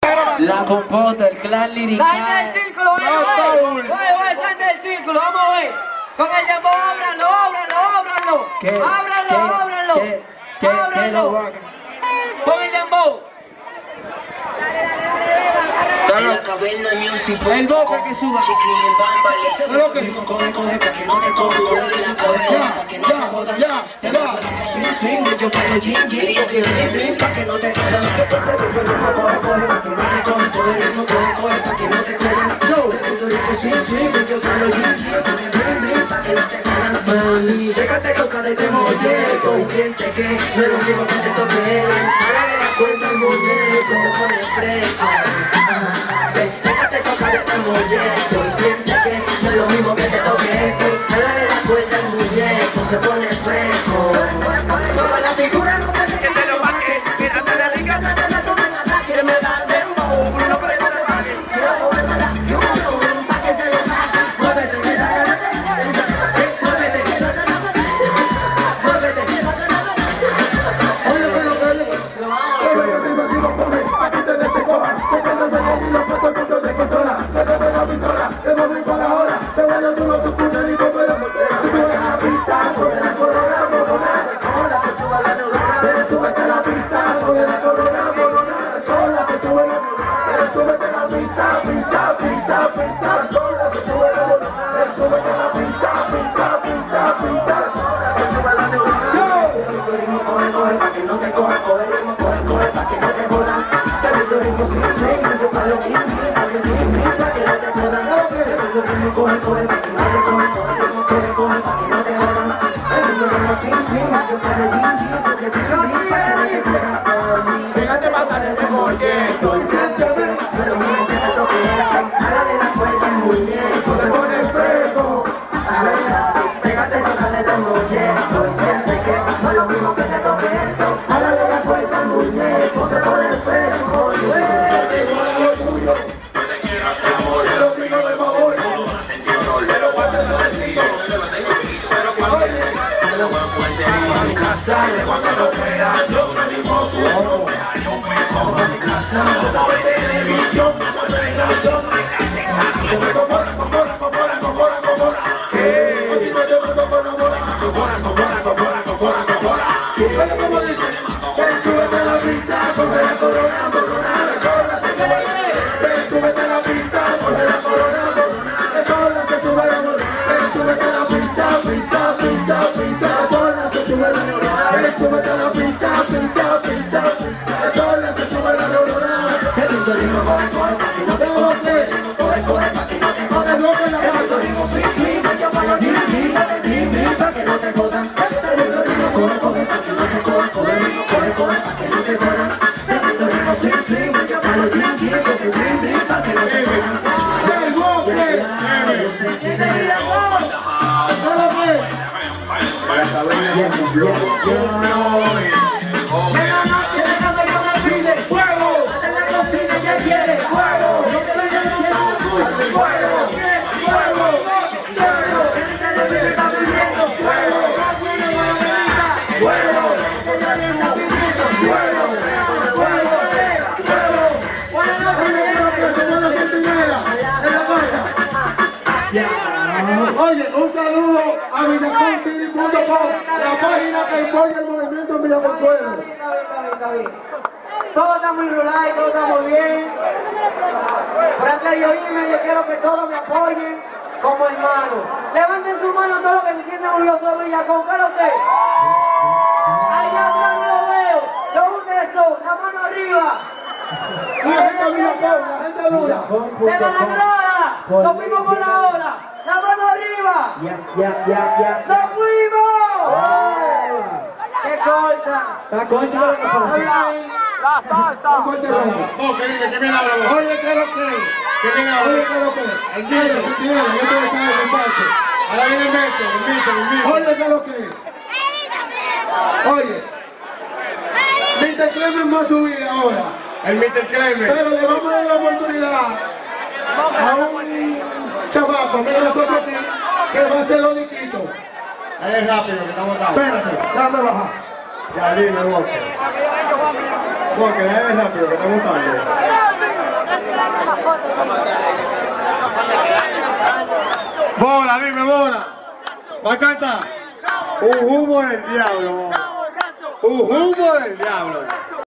La compota, el clan lirical. ¡Sal del círculo! ¡Sal del círculo! ¡Vamos a ver! Con el dembow, ábranlo! ¡Ábranlo! Con el dembow. La caverna music. El boca que suba. Chiquilín bamba, le subimos, coge pa' que no te coja. Coge la caverna pa' que no te jodan. Te la jodan con swing, yo pego gingy. Pa' que no te jodan. Coge pa' que no te cojan. Coge el ritmo, coge pa' que no te jodan. Puerto Rico swing, yo pego gingy. Pa' que no te jodan. Mami, déjate loca de este muñeco y siente que no es lo mismo que te toque. Hágale la cuenta al muñeco, se pone fresco. Déjate tocar este muñeco y siente que no es lo mismo que te toque. Dale la cuerda al muñeco, se pone fresco. Sobre la cintura no te que te lo pague. Mira, te dedica, te la toma en ataque. Que me da el dembow, no creo que te pague. Quiero comerla, yo pa' que te lo saque. Muévete, Pégate para de molleto y siénteme, pero mismo que te toque. Hágale la cuerda al muñeco, se pone fresco. Pégate para de molleto y siente que no es lo mismo que te toque. Hágale la cuerda al muñeco, se pone fresco. Sale cuando la operación no dimos su horario, en casa, no de televisión, cuando hay razón, la sensación. Compora, como dice, súbete la pista, coge la corona, súbete la pista, coge la corona, sola se sube la corona, súbete la pista, sola se sube la corona, súbete la pista, sola se sube la corona. El ritmo coge pa' que no te jodas, coge pa' que no te jodas, el ritmo swing, yo pago ding, pa' que no te jodan. El ritmo coge pa' que no te cojan, coge pa' que no te jodan. El ritmo swing, yo pago ding, pa' que no te jodan. Yo sé que de la voz, de la noche de casa con el cine, fuego, de la cocina ya quiere, fuego, no te vayas a fuego, oye, un saludo a villacontiri.com, la página que apoya el movimiento en Villaconsuelo. Está bien. Todo está muy rural, todo está muy bien. Por antes de oírme, yo quiero que todos me apoyen como hermanos. Levanten su mano todos los que se sienten orgullosos de Villacón. ¿Qué es lo que? Allá atrás no lo veo. ¿Dónde ustedes son? La mano arriba. Y la gente de Villacón, la gente dura. ¡De Managrada! ¡Nos fuimos por la hora! ¡La mano arriba! Ya. ¡Nos fuimos! ¡Qué corta! Está corta la cosa. La salsa. Que viene ahora. Oye, ¿qué es lo que? Que viene ahora. Oye, ¿qué es lo que? El día, yo te lo estaba en el parque. Ahora viene el invito. Oye, ¿qué es lo que? Oye, Mr. Clemen va a subir ahora. El Mr. Clemen. Pero le vamos a dar la oportunidad a un chavaco, mira la cosa aquí, que va a hacer los diquitos. Es rápido, que estamos tarde. Espérate, dame bajar. Ya, dime, Walker. Walker, es rápido, que estamos tarde. Bola, dime, bola. Va a cantar. Un humo del diablo. Un humo del diablo.